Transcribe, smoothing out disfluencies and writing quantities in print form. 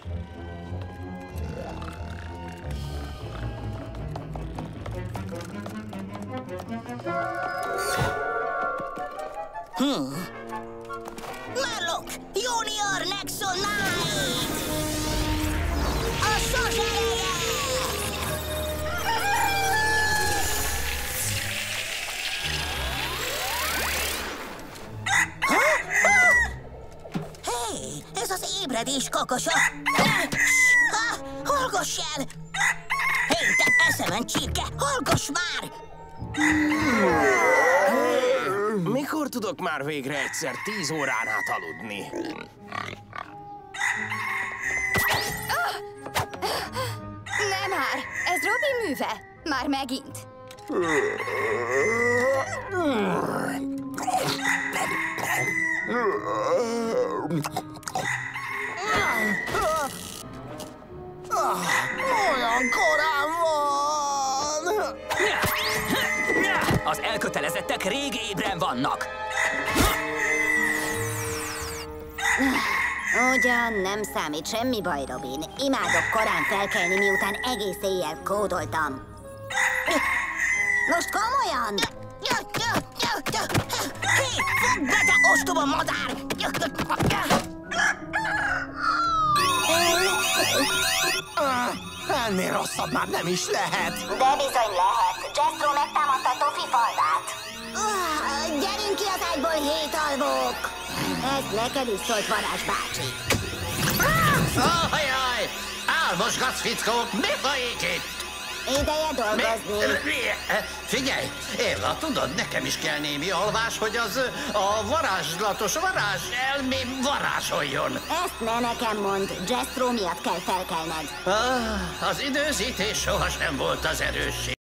Marlok! Junior Nexon Knight! A sors ereje! Hé, ez az ébredés kakosa! Hallgass el! Hé, te eszemen csirke, hallgass már! Mikor tudok már végre egyszer 10 órán át aludni? Nem már! Ez Robi műve! Már megint! Olyan korán van! Az elkötelezettek rég ébren vannak. Ugyan nem számít semmi baj, Robin. Imádok korán felkelni, miután egész éjjel kódoltam. Most komolyan? Hé, fogd be, te ostoba madár! Ennél rosszabb már nem is lehet. De bizony lehet. Jethro megtámadta Tofi falvát. Gyerünk ki az ágyból, hétalvók! Ez neked is szólt, Varázs bácsi. Ajaj! Álmosgatsz, fickó! Mi folyik itt? Ideje dolgozni. Figyelj, Éva, tudod, nekem is kell némi alvás, hogy az a varázslatos varázs elmém varázsoljon. Ezt ne nekem mondd, Jethro miatt kell felkelned. Az időzítés sohasem volt az erősség.